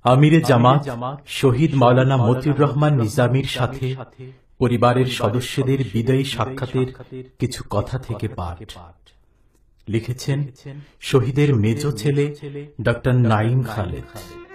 আমিরে জামাত শহীদ মাওলানা মতিউর রহমান নিজামীর সাথে পরিবারের সদস্যদের বিদায়ী সাক্ষাতের কিছু কথা থেকে পাঠ। লিখেছেন শহীদের মেজ ছেলে ডক্টর নাঈম খালেদ।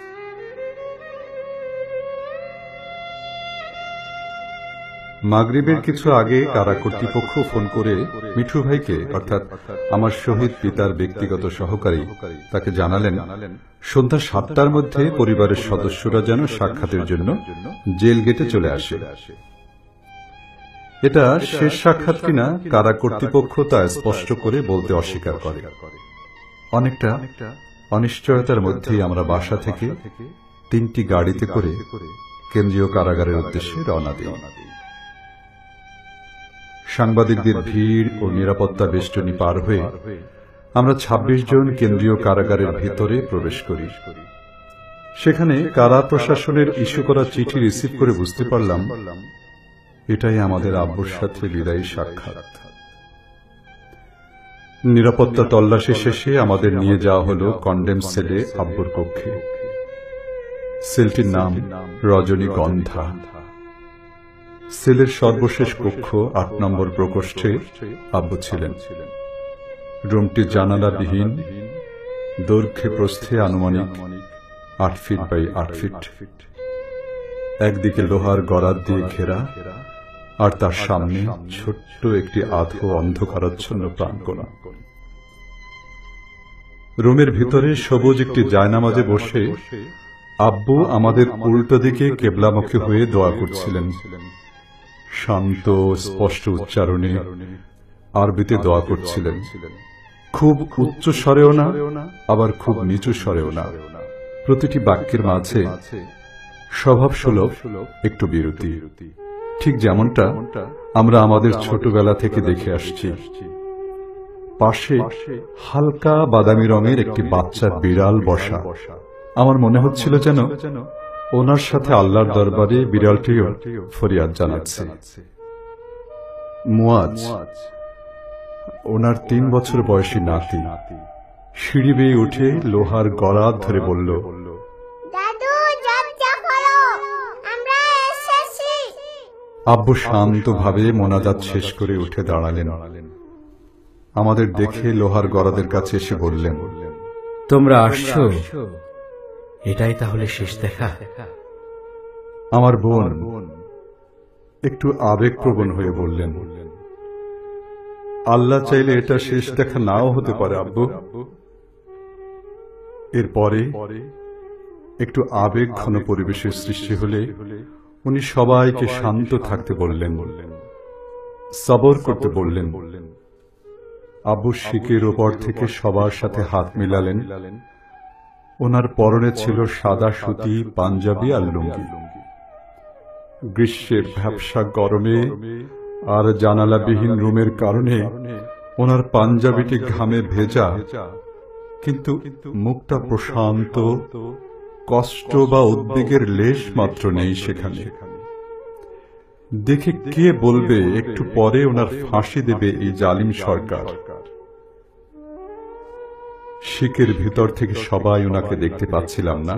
মাগরিবের কিছু আগে কারা কর্তৃপক্ষ ফোন করে মিঠু ভাইকে অর্থাৎ আমার শহীদ পিতার ব্যক্তিগত সহকারী তাকে জানালেন সন্ধ্যা ৭টার মধ্যে পরিবারের সদস্যরা যেন সাক্ষাতের জন্য জেল গেটে চলে আসে। এটা শেষ সাক্ষাৎ কিনা কারা কর্তৃপক্ষ তা স্পষ্ট করে বলতে অস্বীকার করে। অনেকটা অনিশ্চয়তার মধ্যেই আমরা বাসা থেকে ৩টি গাড়িতে করে কেন্দ্রীয় কারাগারের উদ্দেশ্যে রওনা দিই। সাংবাদিকদের ভিড় ও নিরাপত্তা বেষ্টনী পার হয়ে আমরা ২৬ জন কেন্দ্রীয় কারাগারের ভিতরে প্রবেশ করি। সেখানে কারা প্রশাসনের ইস্যু করা চিঠি রিসিভ করে বুঝতে পারলাম এটাই আমাদের আব্বুর সাথে বিদায়ী সাক্ষাৎ। নিরাপত্তা তল্লাশি শেষে আমাদের নিয়ে যাওয়া হল কন্ডেম সেলে আব্বুর কক্ষে। সেলটির নাম রজনীগন্ধা। সেলের সর্বশেষ কক্ষ ৮ নম্বর প্রকোষ্ঠে আব্বু ছিলেন। রুমটি জানালাবিহীন, দৈর্ঘ্যে প্রস্থে আনুমানিক ৮ ফিট বাই ৮ ফিট। একদিকে লোহার গরাদ দিয়ে ঘেরা, আর তার সামনে ছোট্ট একটি আধো অন্ধকারাচ্ছন্ন প্রাঙ্গণ। রুমের ভিতরে সবুজ একটি জায়নামাজে বসে আব্বু আমাদের উল্টো দিকে কেবলামুখী হয়ে দোয়া করছিলেন। শান্ত স্পষ্ট উচ্চারণে আরবিতে দোয়া করছিলেন। খুব উচ্চ স্বরেও না, আবার খুব নিচু স্বরেও না। প্রতিটি বাক্যের মাঝে স্বভাবসুলভ একটু বিরতি, ঠিক যেমনটা আমরা আমাদের ছোটবেলা থেকে দেখে আসছি। পাশে হালকা বাদামি রঙের একটি বাচ্চা বিড়াল বসা। আমার মনে হচ্ছিল যেন ওনার সাথে আল্লাহর দরবারে বিড়ালটিও ফরিয়াদ জানাচ্ছে। মুয়াজ, ওনার ৩ বছর বয়সী নাতি, সিঁড়ি বেয়ে উঠে লোহার গরাদ ধরে বলল, আব্বু শান্তভাবে মোনাজাত শেষ করে উঠে দাঁড়ালেন। আমাদের দেখে লোহার গরাদের কাছে এসে বললেন, তোমরা আসছো, এটাই তাহলে শেষ দেখা? আমার বোন একটু আবেগপ্রবণ হয়ে বললেন, আল্লাহ চাইলে এটা শেষ দেখা নাও হতে পারে আব্বু। এরপরে একটু আবেগ ঘন পরিবেশের সৃষ্টি হলে উনি সবাইকে শান্ত থাকতে বললেন, সবর করতে বললেন। আব্বু শিকের ওপর থেকে সবার সাথে হাত মিলালেন। ওনার পরনে ছিল সাদা সুতি পাঞ্জাবি আর লুঙ্গি। গ্রীষ্মের ভ্যাপসা গরমে আর জানালাবিহীন রুমের কারণে ওনার পাঞ্জাবিটি ঘামে ভেজা, কিন্তু মুখটা প্রশান্ত, কষ্ট বা উদ্বেগের লেশ মাত্র নেই সেখানে। দেখে কে বলবে একটু পরে ওনার ফাঁসি দেবে এই জালিম সরকার। শিকের ভিতর থেকে সবাই ওনাকে দেখতে পাচ্ছিলাম না,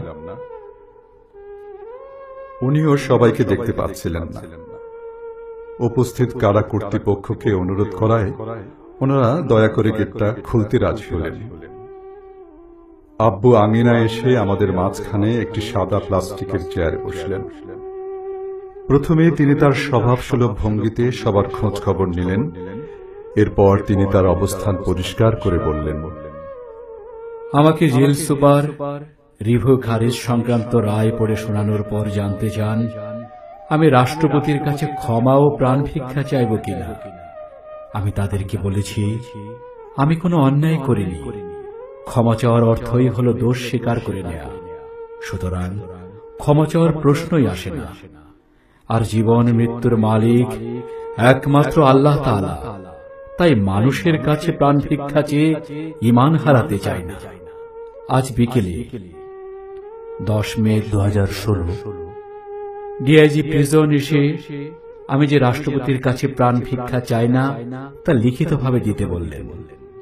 উনিও সবাইকে দেখতে পাচ্ছিলেন না। উপস্থিত কারা কর্তৃপক্ষকে অনুরোধ করায় ওনারা দয়া করে গেটটা খুলতে রাজি হলেন। আব্বু আঙিনা এসে আমাদের মাঝখানে একটি সাদা প্লাস্টিকের চেয়ারে বসলেন। প্রথমে তিনি তার স্বভাবসুলভ ভঙ্গিতে সবার খোঁজ খবর নিলেন। এরপর তিনি তার অবস্থান পরিষ্কার করে বললেন, আমাকে জেল সুপার রিভিউ খারিজ সংক্রান্ত রায় পড়ে শোনানোর পর জানতে চান আমি রাষ্ট্রপতির কাছে ক্ষমা ও প্রাণ ভিক্ষা চাইব কিনা। আমি তাদেরকে বলেছি আমি কোনো অন্যায় করিনি। ক্ষমা চাওয়ার অর্থই হল দোষ স্বীকার করে নেয়া। সুতরাং ক্ষমা চাওয়ার প্রশ্নই আসে না। আর জীবন মৃত্যুর মালিক একমাত্র আল্লাহ তাআলা। তাই মানুষের কাছে প্রাণ ভিক্ষা চেয়ে ঈমান হারাতে চাই না। আজ বিকেলে 10 মে 2016 ডিআইজি প্রিজন এসে আমি যে রাষ্ট্রপতির কাছে প্রাণ ভিক্ষা চাই না তা লিখিতভাবে দিতে বললেন।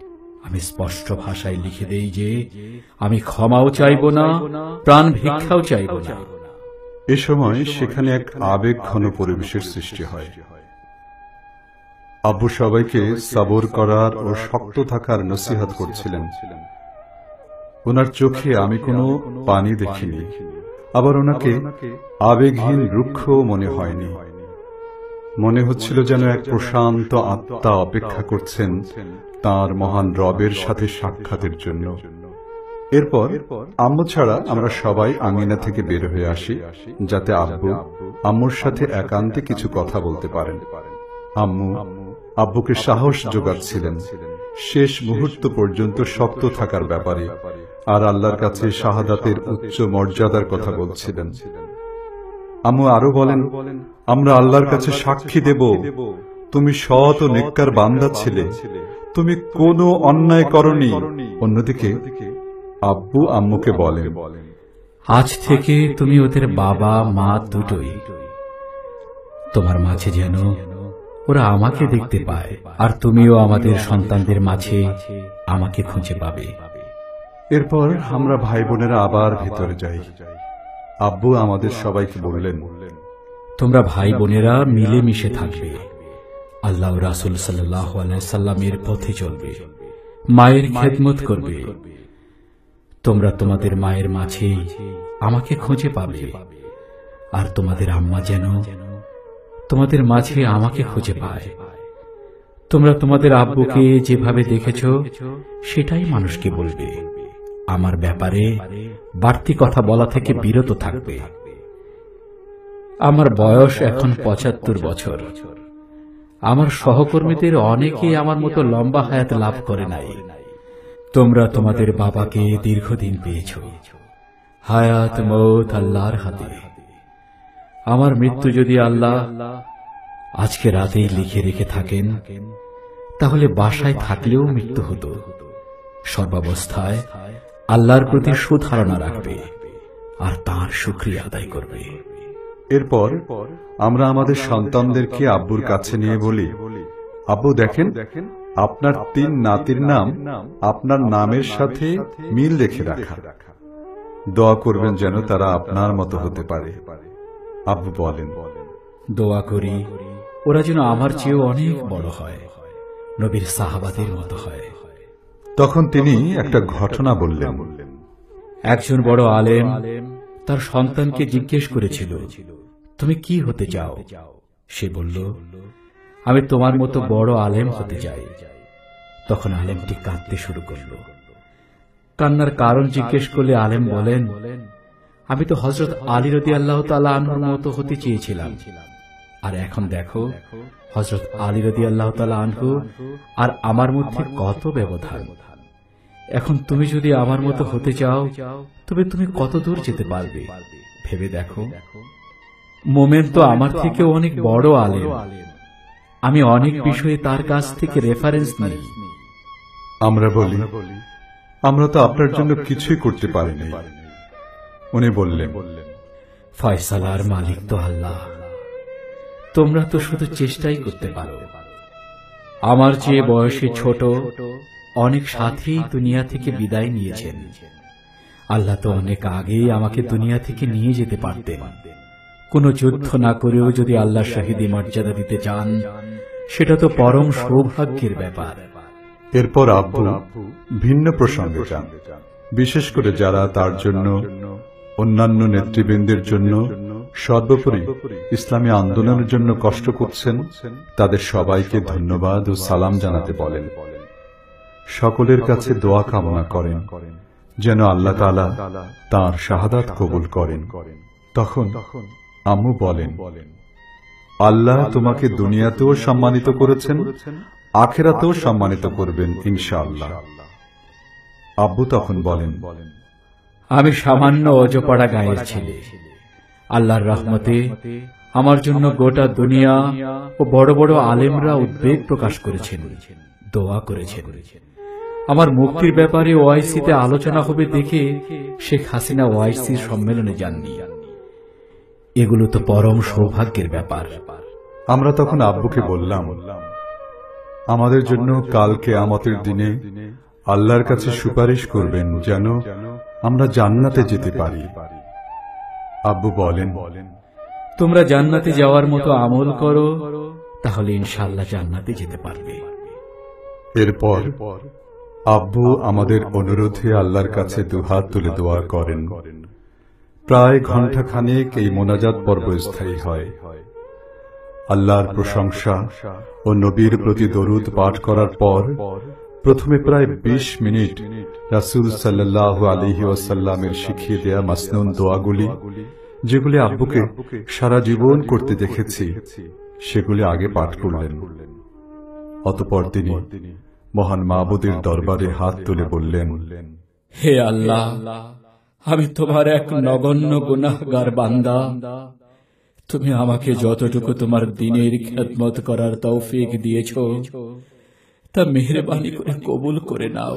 আমি স্পষ্ট ভাষায় লিখে দেই যে আমি ক্ষমাও চাইব না, প্রাণ ভিক্ষাও চাইব না। এ সময় সেখানে এক আবেগ ঘন পরিবেশের সৃষ্টি হয়। আব্বু সবাইকে সবর করার ও শক্ত থাকার নসিহত করছিলেন। ওনার চোখে আমি কোনো পানি দেখিনি, আবার ওনাকে আবেগহীন রুক্ষ মনে হয়নি। মনে হচ্ছিল যেন এক প্রশান্ত আত্মা অপেক্ষা করছেন তার মহান রবের সাথে সাক্ষাতের জন্য। এরপর আম্মু ছাড়া আমরা সবাই আঙিনা থেকে বের হয়ে আসি, যাতে আব্বু আম্মুর সাথে একান্তে কিছু কথা বলতে পারেন। আম্মু আব্বুকে সাহস যোগাচ্ছিলেন শেষ মুহূর্ত পর্যন্ত শক্ত থাকার ব্যাপারে, আর আল্লাহর কাছে শাহাদাতের উচ্চ মর্যাদার কথা বলছিলেন। আম্মু আরো বলেন, আমরা আল্লাহর কাছে সাক্ষী দেব তুমি সৎ ও নেককার বান্দা ছিলে, তুমি কোনো অন্যায় করনি। অন্যদিকে আব্বু আম্মুকে বলেন, আজ থেকে তুমি ওদের বাবা মা দুটোই। তোমার মাঝে যেন ওরা আমাকে দেখতে পায়, আর তুমিও আমাদের সন্তানদের মাঝে আমাকে খুঁজে পাবে। এরপর আমরা ভাই বোনেরা আবার ভেতরে যাই। আব্বু আমাদের সবাইকে বললেন, তোমরা ভাই বোনেরা মিলেমিশে থাকবে, আল্লাহ ও রাসূল সাল্লাল্লাহু আলাইহি সাল্লামের পথে চলবে, মায়ের খেদমত করবে। তোমরা তোমাদের মায়ের মাঝে আমাকে খুঁজে পাবে, আর তোমাদের আম্মা যেন তোমাদের মাঝে আমাকে খুঁজে পায়। তোমরা তোমাদের আব্বুকে যেভাবে দেখেছ সেটাই মানুষকে বলবে। আমার ব্যাপারে বাড়তি কথা বলা থেকে বিরত থাকবে। আমার বয়স এখন ৭৫ বছর। আমার সহকর্মীদের অনেকেই আমার মতো লম্বা হায়াত লাভ করে নাই। তোমরা তোমাদের বাবাকে দীর্ঘদিন পেয়েছ। হায়াত মৌত আল্লাহর হাতে। আমার মৃত্যু যদি আল্লাহ আজকে রাতেই লিখে রেখে থাকেন, তাহলে বাসায় থাকলেও মৃত্যু হতো। সর্বাবস্থায় আল্লাহর প্রতি সুধারণা রাখবে আর তাঁর শুকরিয়া আদায় করবে। এরপর আমরা আমাদের সন্তানদেরকে আব্বুর কাছে নিয়ে বলি, আব্বু দেখেন, আপনার ৩ নাতির নাম আপনার নামের সাথে মিল রেখে রাখা। দোয়া করবেন যেন তারা আপনার মতো হতে পারে। আব্বু বলেন, দোয়া করি ওরা যেন আমার চেয়েও অনেক বড় হয়, নবীর সাহাবাদের মতো হয়। তখন তিনি একটা ঘটনা বললেন। একজন বড় আলেম তার সন্তানকে জিজ্ঞেস করেছিল, তুমি কি হতে চাও? সে বলল, আমি তোমার মতো বড় আলেম হতে চাই। তখন আলেমটি কাঁদতে শুরু করল। কান্নার কারণ জিজ্ঞেস করলে আলেম বলেন, আমি তো হযরত আলী রাদিয়াল্লাহু তাআলা আনহুর মতো হতে চেয়েছিলাম, আর এখন দেখো হযরত আলী রাদিয়াল্লাহু তাআলা আনহু আর আমার মধ্যে কত ব্যবধান। এখন তুমি যদি আমার মতো হতে চাও, তবে তুমি কত দূর যেতে পারবে ভেবে দেখো। মোমেন তো আমার থেকেও অনেক বড় আলেম। আমি অনেক বিষয়ে তার কাছ থেকে রেফারেন্স নিই। আমরা বলি, আমরা তো আপনার জন্য কিছুই করতে পারিনি। উনি বললেন, ফয়সালার মালিক তো আল্লাহ, তোমরা তো শুধু চেষ্টাই করতে পারো। আমার চেয়ে বয়সে ছোট অনেক সাথী দুনিয়া থেকে বিদায় নিয়েছেন। আল্লাহ তো অনেক আগেই আমাকে দুনিয়া থেকে নিয়ে যেতে পারতেন। কোনো যুদ্ধ না করেও যদি আল্লাহ শহীদি মর্যাদা দিতে চান, সেটা তো পরম সৌভাগ্যের ব্যাপার। এরপর আব্বু ভিন্ন প্রসঙ্গে যান, বিশেষ করে যারা তার জন্য, অন্যান্য নেতৃবৃন্দের জন্য, সর্বোপরি ইসলামী আন্দোলনের জন্য কষ্ট করছেন, তাদের সবাইকে ধন্যবাদ ও সালাম জানাতে বলেন। সকলের কাছে দোয়া কামনা করেন যেন আল্লাহ তাআলা তাঁর শাহাদাত কবুল করেন। তখন আম্মু বলেন, আল্লাহ তোমাকে দুনিয়াতেও সম্মানিত করেছেন, আখিরাতেও সম্মানিত করবেন ইনশাআল্লাহ। আব্বু তখন বলেন, আমি সামান্য অজপাড়া গায়ের ছেলে। আল্লাহর রহমতে আমার জন্য গোটা দুনিয়া ও বড় বড় আলেমরা উদ্বেগ প্রকাশ করেছেন, দোয়া করেছেন। আমার মুক্তির ব্যাপারে ওআইসিতে আলোচনা হবে দেখে শেখ হাসিনা ওআইসির সম্মেলনে যাননি। এগুলো তো পরম সৌভাগ্যের ব্যাপার। আমরা তখন আব্বুকে বললাম, আমাদের জন্য কাল কিয়ামতের দিনে আল্লাহর কাছে সুপারিশ করবেন যেন আমরা জান্নাতে যেতে পারি। আব্বু বলেন, তোমরা জান্নাতে যাওয়ার মতো আমল করো, তাহলে ইনশাআল্লাহ জান্নাতে যেতে পারবে। এরপর আব্বু আমাদের অনুরোধে আল্লাহর কাছে দুহাত তুলে দোয়া করেন। প্রায় ঘণ্টাখানেক এই মোনাজাত পর্ব স্থায়ী হয়। আল্লাহর প্রশংসা ও নবীর প্রতি দরুদ পাঠ করার পর প্রথমে প্রায় 20 মিনিট রাসূল সাল্লাল্লাহু আলাইহি ওয়াসাল্লামের শিখিয়ে দেয়া মাসনুন দোয়াগুলি, যেগুলি আব্বুকে সারা জীবন করতে দেখেছি, সেগুলি আগে পাঠ করলেন। অতঃপর তিনি মহান মাবুদের দরবারে হাত তুলে বললেন, হে আল্লাহ, আমি তোমার এক নগণ্য গুনাহগার বান্দা। তুমি আমাকে যতটুকু তোমার দ্বীনের খেদমত করার তৌফিক দিয়েছ, তা মেহেরবানি করে কবুল করে নাও।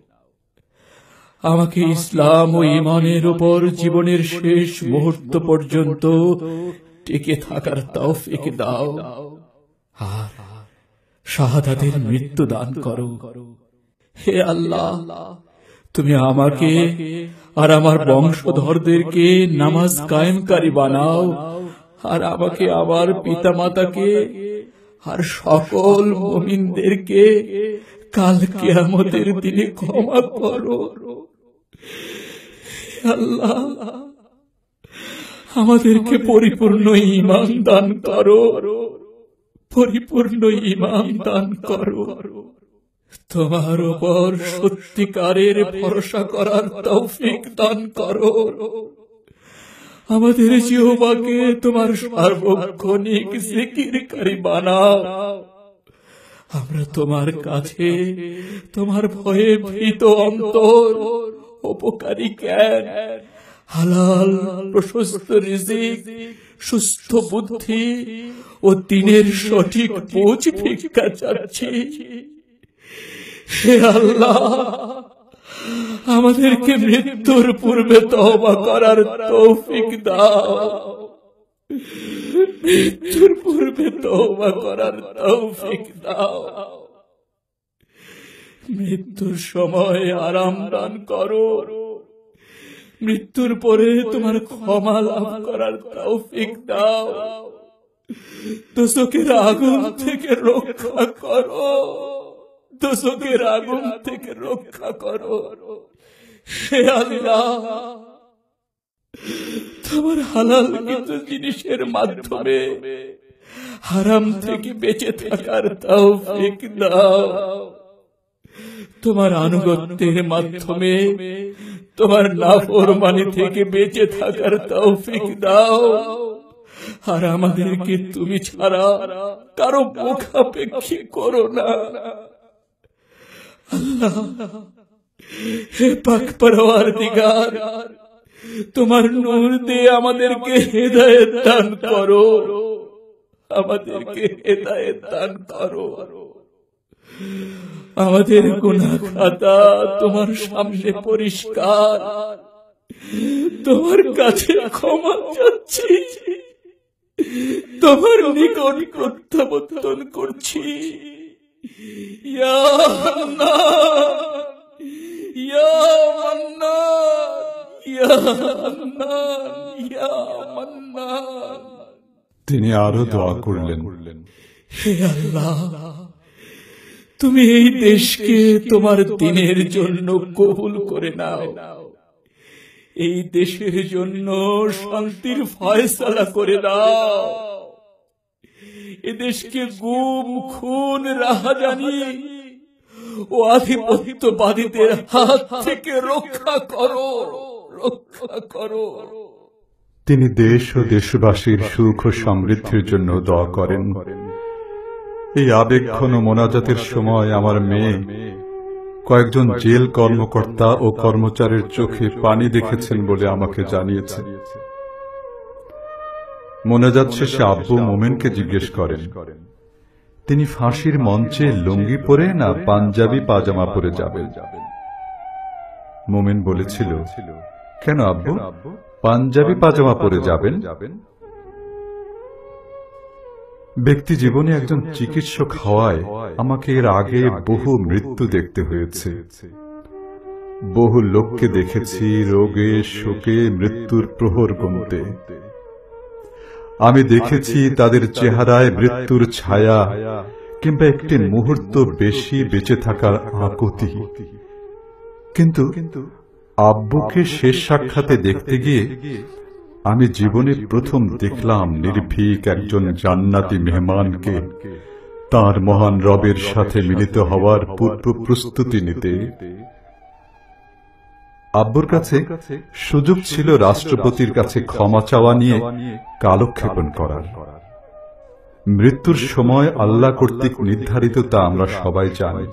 আমাকে ইসলাম ও ঈমানের উপর জীবনের শেষ মুহূর্ত পর্যন্ত টিকে থাকার তৌফিক দাও, আর শাহাদাতের মৃত্যু দান করো। হে আল্লাহ, তুমি আমাকে আর আমার বংশধরদেরকে নামাজ কায়েমকারী বানাও, আর আমাকে আমার পিতামাতাকে আর সকল মুমিনদেরকে কাল কিয়ামতের দিনে ক্ষমা করো। আল্লাহ, আমাদেরকে পরিপূর্ণ ঈমান দান করো, পরিপূর্ণ ঈমান দান করো। তোমার উপর সত্যিকারের ভরসা করার তৌফিক দান করো। আমাদের জিহ্বাকে তোমার সার্বক্ষণিক জিকিরকারী বানাও। আমরা তোমার কাছে তোমার ভয়ে ভীত অন্তর, উপকারী জ্ঞান, হালাল প্রশস্ত রিজিক, সুস্থ বুদ্ধি ও দ্বীনের সঠিক বুঝ ভিক্ষা চাচ্ছি। হে আল্লাহ, আমাদেরকে মৃত্যুর পূর্বে তওবা করার তৌফিক দাও। মৃত্যুর পূর্বে তওবা করার তৌফিক দাও। মৃত্যুর সময় আরাম দান করো। মৃত্যুর পরে তোমার ক্ষমা লাভ করার তৌফিক দাও। দোজখের আগুন থেকে রক্ষা করো। দোজখের আগুন থেকে রক্ষা করো। হে আল্লাহ, তোমার হালাল কিছু জিনিসের মাধ্যমে হারাম থেকে বেঁচে থাকার তৌফিক দাও। তোমার আনুগত্যের মাধ্যমে তোমার নাফরমানি থেকে বেঁচে থাকার তৌফিক দাও। আর আমাদেরকে তুমি ছাড়া কারো মুখাপেক্ষী করো না। আল্লাহ, হে পাক পরওয়ারদিগার, তোমার নূর দিয়ে আমাদেরকে হেদায়েত দান করো। আমাদেরকে হেদায়েত দান করো। আমাদের গুনাহ খাতা তোমার সামনে পরিষ্কার। তোমার কাছে ক্ষমা চাচ্ছি। তোমার নিকট প্রত্যাবর্তন করছি। ইয়া মান্নান, ইয়া মান্নান, ইয়া মান্নান, ইয়া মান্নান। তিনি আরো দোয়া করলেন, হে আল্লাহ, তুমি এই দেশকে তোমার দ্বীনের জন্য কবুল করে নাও। এই দেশের জন্য শান্তির ফয়সালা করে দাও। এদেশকে গুম, খুন, রাহাজানি ও আধিপত্যবাদীদের হাত থেকে রক্ষা করো, রক্ষা করো। তিনি দেশ ও দেশবাসীর সুখ ও সমৃদ্ধির জন্য দোয়া করেন। এই আবেগঘন মোনাজাতের সময় আমার মেয়ে কয়েকজন জেল কর্মকর্তা ও কর্মচারীর চোখে পানি দেখেছেন বলে আমাকে জানিয়েছেন। মোনাজাত শেষে আব্বু মোমেনকে জিজ্ঞেস করেন, তিনি ফাঁসির মঞ্চে লুঙ্গি পরে না পাঞ্জাবি পাজামা পরে যাবেন? মোমেন বলেছিল, কেন আব্বু, পাঞ্জাবি পাজামা পরে যাবেন? ব্যক্তি জীবনে একজন চিকিৎসক হওয়ায় আমাকে এর আগে বহু মৃত্যু দেখতে হয়েছে। বহু লোককে দেখেছি রোগে শোকে মৃত্যুর প্রহর গুনতে। আমি দেখেছি তাদের চেহারায় মৃত্যুর ছায়া কিংবা একটি মুহূর্ত বেশি বেঁচে থাকার আকুতি। কিন্তু আব্বুকে শেষ সাক্ষাতে দেখতে গিয়ে আমি জীবনে প্রথম দেখলাম নির্ভীক একজন জান্নাতি মেহমানকে তার মহান রবের সাথে মিলিত হওয়ার পূর্ব প্রস্তুতি নিতে। আব্বুর কাছে সুযোগ ছিল রাষ্ট্রপতির কাছে ক্ষমা চাওয়া নিয়ে কালক্ষেপণ করার। মৃত্যুর সময় আল্লাহ কর্তৃক নির্ধারিত তা আমরা সবাই জানি।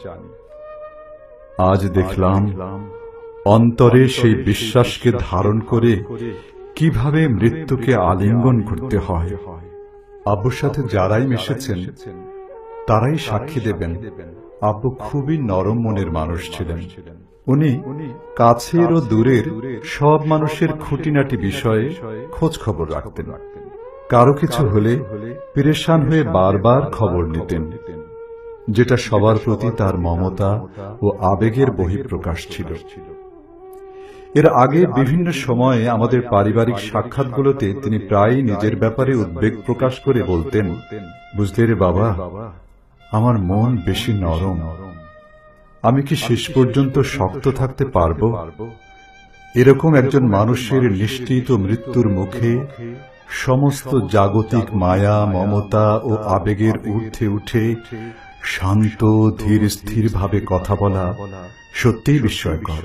আজ দেখলাম অন্তরে সেই বিশ্বাসকে ধারণ করে কিভাবে মৃত্যুকে আলিঙ্গন করতে হয়। আব্বুর সাথে যারাই মিশেছেন তারাই সাক্ষী দেবেন আব্বু খুবই নরম মনের মানুষ ছিলেন। উনি কাছের ও দূরের সব মানুষের খুঁটিনাটি বিষয়ে খোঁজ খবর রাখতেন। কারো কিছু হলে পেরেশান হয়ে বারবার খবর নিতেন, যেটা সবার প্রতি তার মমতা ও আবেগের বহিঃপ্রকাশ ছিল। এর আগে বিভিন্ন সময়ে আমাদের পারিবারিক সাক্ষাৎগুলোতে তিনি প্রায়ই নিজের ব্যাপারে উদ্বেগ প্রকাশ করে বলতেন, বুঝলে রে বাবা, আমার মন বেশি নরম, আমি কি শেষ পর্যন্ত শক্ত থাকতে পারব? এরকম একজন মানুষের নিশ্চিত মৃত্যুর মুখে সমস্ত জাগতিক মায়া মমতা ও আবেগের ঊর্ধ্বে উঠে শান্ত ধীর স্থিরভাবে কথা বলা সত্যিই বিস্ময়কর।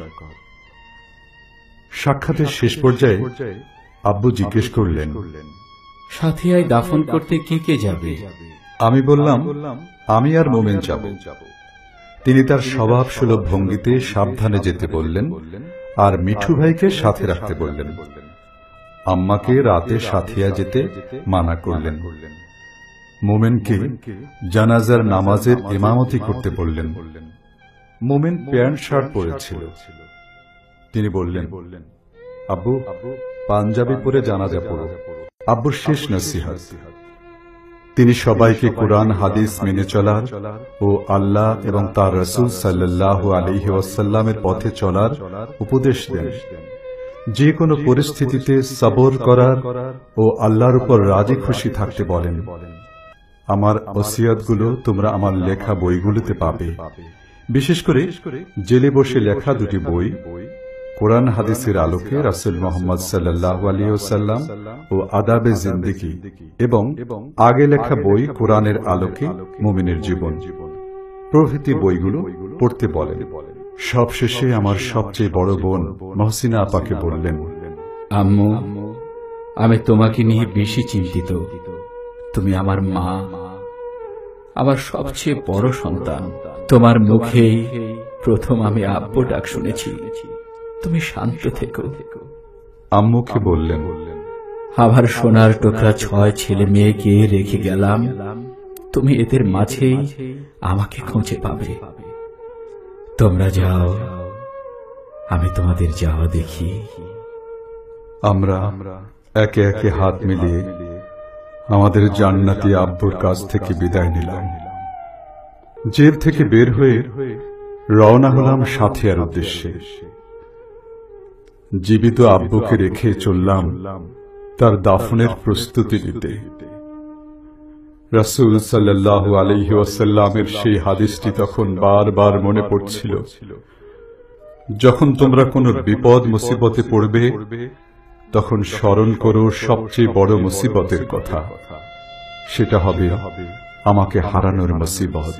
সাক্ষাতের শেষ পর্যায়ে আব্বু জিজ্ঞেস করলেন, সাথিয়ায় দাফন করতে কে কে যাবে? আমি বললাম, আমি আর মোমেন যাব। তিনি তার স্বভাব সুলভ ভঙ্গিতে সাবধানে যেতে বললেন আর মিঠু ভাইকে সাথে রাখতে বললেন। আম্মাকে রাতে সাথিয়া যেতে মানা করলেন। মোমেনকে জানাজার নামাজের ইমামতি করতে বললেন। মোমেন প্যান্ট শার্ট পরেছিল। তিনি বললেন, আব্বু, পাঞ্জাবি পরে জানাজা পড়ো। আব্বুর শেষ নসিহত। তিনি সবাইকে কোরআন হাদিস মেনে চলার ও আল্লাহ এবং তার রাসূল সাল্লাল্লাহু আলাইহি ওয়াসাল্লামের পথে চলার উপদেশ দেন। যে কোনো পরিস্থিতিতে সবর করার ও আল্লাহর উপর রাজি খুশি থাকতে বলেন। আমার ওসিয়তগুলো তোমরা আমার লেখা বইগুলোতে পাবে। বিশেষ করে জেলে বসে লেখা দুটি বই, কোরআন হাদিসের আলোকে রাসূল মুহাম্মদ সাল্লাল্লাহু আলাইহি ওয়াসাল্লাম ও আদাবে জিন্দেগি, এবং আগে লেখা বই কোরআনের আলোকে মুমিনের জীবন প্রভৃতি বইগুলো পড়তে বলেন। সবশেষে আমার সবচেয়ে বড় বোন মহসিনা আপাকে বললেন, আম্মু, আমি তোমাকে নিয়ে বেশি চিন্তিত। তুমি আমার মা, আমার সবচেয়ে বড় সন্তান। তোমার মুখেই প্রথম আমি আব্বু ডাক শুনেছি। তুমি শান্ত থেকো। আম্মুকে বললেন, আমার সোনার টুকরা 6 ছেলে মেয়েকে রেখে গেলাম, তুমি এদের মাঝেই আমাকে খুঁজে পাবে। তোমরা যাও, আমি তোমাদের যাওয়া দেখি। আমরা একে একে হাত মিলিয়ে আমাদের জান্নাতি আব্বুর কাছ থেকে বিদায় নিলাম। জেল থেকে বের হয়ে রওনা হলাম সাথিয়ার উদ্দেশ্যে। জীবিত আব্বুকে রেখে চললাম তার দাফনের প্রস্তুতি নিতে। রাসূল সাল্লাল্লাহু আলাইহি ওয়াসাল্লামের সেই হাদিসটি তখন বারবার মনে পড়ছিল, যখন তোমরা কোনো বিপদ মুসিবতে পড়বে তখন স্মরণ করো সবচেয়ে বড় মুসিবতের কথা, সেটা হবে আমাকে হারানোর মুসিবত।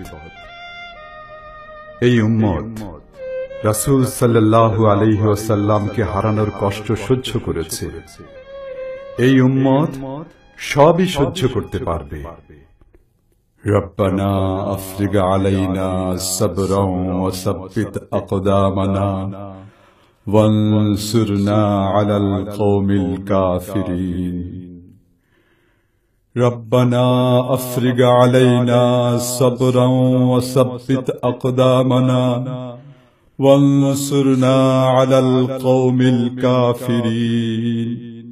এই উম্মত রাসূল সাল্লাল্লাহু আলাইহি ওয়াসাল্লামকে হারানোর কষ্ট সহ্য করেছে। এই উম্মত সবই সহ্য করতে পারবে। রব্বানা আফরিগ আলাইনা সাবরান ওয়া সাব্বিত আকদামানা ওয়ানসুরনা আলাল কওমিল কাফিরিন। রব্বানা আফরিগ আলাইনা সাবরান ওয়া সাব্বিত আকদামানা ওয়ানসুরনা আলাল কওমিল কাফিরিন।